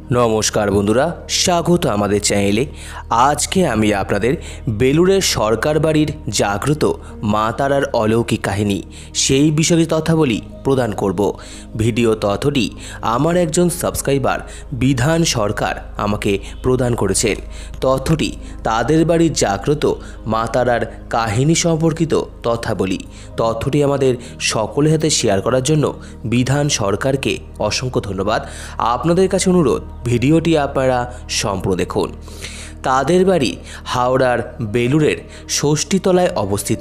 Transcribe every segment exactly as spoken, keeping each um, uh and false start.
নমস্কার বন্ধুরা, স্বাগত আমাদের চ্যানেলে। আজকে আমি আপনাদের বেলুড়ের সরকার বাড়ির জাগ্রত মা তারার অলৌকিক কাহিনী সেই বিষয়ে তথ্যাবলী প্রদান করব। ভিডিও তথ্যটি আমার একজন সাবস্ক্রাইবার বিধান সরকার আমাকে প্রদান করেছেন। তথ্যটি তাদের বাড়ির জাগ্রত মা তারার কাহিনী সম্পর্কিত তথ্যাবলী। তথ্যটি আমাদের সকলের হাতে শেয়ার করার জন্য বিধান সরকারকে অসংখ্য ধন্যবাদ। আপনাদের কাছে অনুরোধ, ভিডিওটি আপনারা সম্পূর্ণ দেখুন। তাদের বাড়ি হাওড়ার বেলুড়ের ষষ্ঠীতলায় অবস্থিত।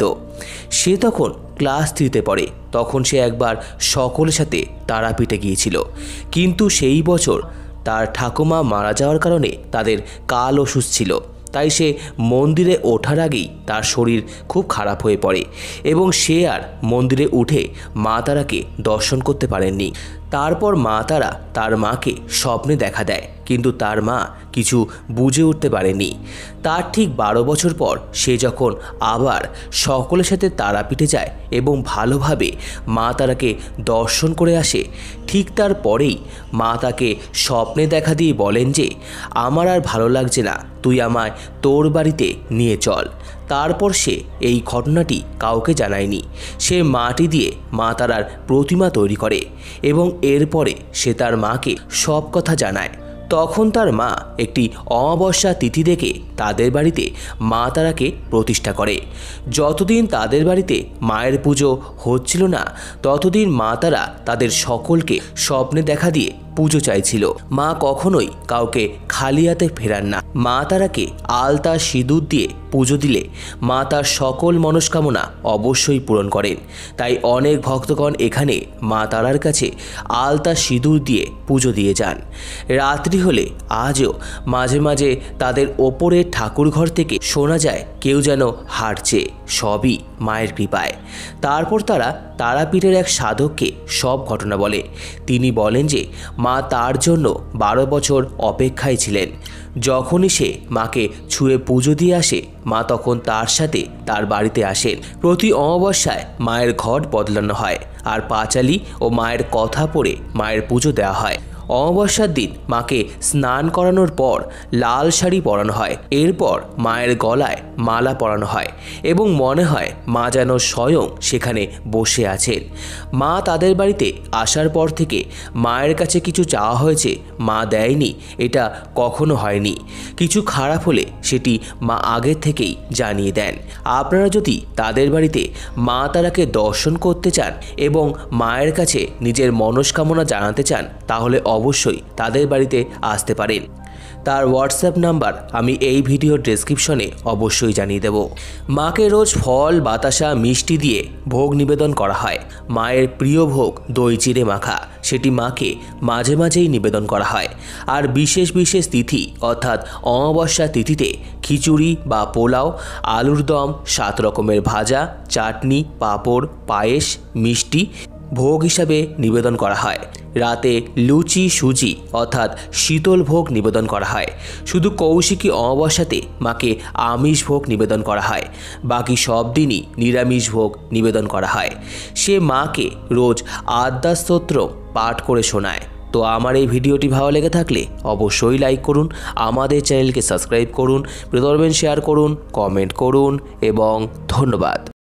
সে তখন ক্লাস থ্রিতে পড়ে। তখন সে একবার সকলের সাথে তারাপীঠে গিয়েছিল, কিন্তু সেই বছর তার ঠাকুমা মারা যাওয়ার কারণে তাদের কাল ওষুধ ছিল। তাই সে মন্দিরে ওঠার আগেই তার শরীর খুব খারাপ হয়ে পড়ে এবং সে আর মন্দিরে উঠে মা তারাকে দর্শন করতে পারেননি। তারপর মা তারা তার মাকে স্বপ্নে দেখা দেয়, কিন্তু তার মা কিছু বুঝে উঠতে পারেনি। তার ঠিক বারো বছর পর সে যখন আবার সকলের সাথে তারাপীঠে যায় এবং ভালোভাবে মা তারাকে দর্শন করে আসে, ঠিক তারপরেই মা তাকে স্বপ্নে দেখা দিয়ে বলেন যে, আমার আর ভালো লাগছে না, তুই আমায় তোর বাড়িতে নিয়ে চল। তারপর সে এই ঘটনাটি কাউকে জানায়নি। সে মাটি দিয়ে মা তারার প্রতিমা তৈরি করে এবং এরপরে সে তার মাকে সব কথা জানায়। তখন তার মা একটি অমাবস্যা তিথি দেখে তাদের বাড়িতে মা তারাকে প্রতিষ্ঠা করে। যতদিন তাদের বাড়িতে মায়ের পুজো হচ্ছিল না, ততদিন মা তারা তাদের সকলকে স্বপ্নে দেখা দিয়ে পুজো চাইছিল। মা কখনোই কাউকে খালি হাতে ফেরান না। মা তারাকে আলতা সিঁদুর দিয়ে পুজো দিলে মা তার সকল মনস্কামনা অবশ্যই পূরণ করেন। তাই অনেক ভক্তগণ এখানে মা তারার কাছে আলতা সিঁদুর দিয়ে পুজো দিয়ে যান। রাত্রি হলে আজও মাঝে মাঝে তাদের ওপরের ঠাকুরঘর থেকে শোনা যায় কেউ যেন হাঁটছে, সবই মায়ের কৃপায়। তারপর তারা তারাপীঠের এক সাধককে সব ঘটনা বলে। তিনি বলেন যে মা তার জন্য বারো বছর অপেক্ষায় ছিলেন। যখনই সে মাকে ছুঁয়ে পুজো দিয়ে আসে, মা তখন তার সাথে তার বাড়িতে আসেন। প্রতি অমাবস্যায় মায়ের ঘট বদলানো হয় আর পাঁচালি ও মায়ের কথা পড়ে মায়ের পুজো দেওয়া হয়। অমাবস্যার দিন মাকে স্নান করানোর পর লাল শাড়ি পরানো হয়। এরপর মায়ের গলায় মালা পরানো হয় এবং মনে হয় মা যেন স্বয়ং সেখানে বসে আছেন। মা তাদের বাড়িতে আসার পর থেকে মায়ের কাছে কিছু চাওয়া হয়েছে, মা দেয়নি, এটা কখনো হয়নি। কিছু খারাপ হলে সেটি মা আগের থেকেই জানিয়ে দেন। আপনারা যদি তাদের বাড়িতে মা তারাকে দর্শন করতে চান এবং মায়ের কাছে নিজের মনস্কামনা জানাতে চান, তাহলে অবশ্যই তাদের বাড়িতে আসতে পারেন। তার হোয়াটসঅ্যাপ নাম্বার আমি এই ভিডিওর ডেসক্রিপশনে অবশ্যই জানিয়ে দেব। মাকে রোজ ফল, বাতাসা, মিষ্টি দিয়ে ভোগ নিবেদন করা হয়। মায়ের প্রিয় ভোগ দই চিড়ে মাখা, সেটি মাকে মাঝে মাঝেই নিবেদন করা হয়। আর বিশেষ বিশেষ তিথি অর্থাৎ অমাবস্যা তিথিতে খিচুড়ি বা পোলাও, আলুর দম, সাত রকমের ভাজা, চাটনি, পাঁপড়, পায়েস, মিষ্টি ভোগ হিসাবে নিবেদন করা হয়। রাতে লুচি, সুজি অর্থাৎ শীতল ভোগ নিবেদন করা হয়। শুধু কৌশিকী অমাবস্যাতে মাকে আমিষ ভোগ নিবেদন করা হয়। বাকি সব দিনই নিরামিষ ভোগ নিবেদন করা হয়। সে মাকে রোজ আদ্যা স্তোত্র পাঠ করে শোনায়। তো আমার এই ভিডিওটি ভালো লেগে থাকলে অবশ্যই লাইক করুন, আমাদের চ্যানেলকে সাবস্ক্রাইব করুন, প্রিয় শেয়ার করুন, কমেন্ট করুন এবং ধন্যবাদ।